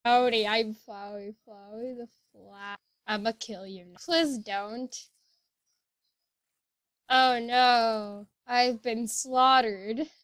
Howdy, I'm Flowey the Flat. I'ma kill you now. Please don't. Oh no, I've been slaughtered.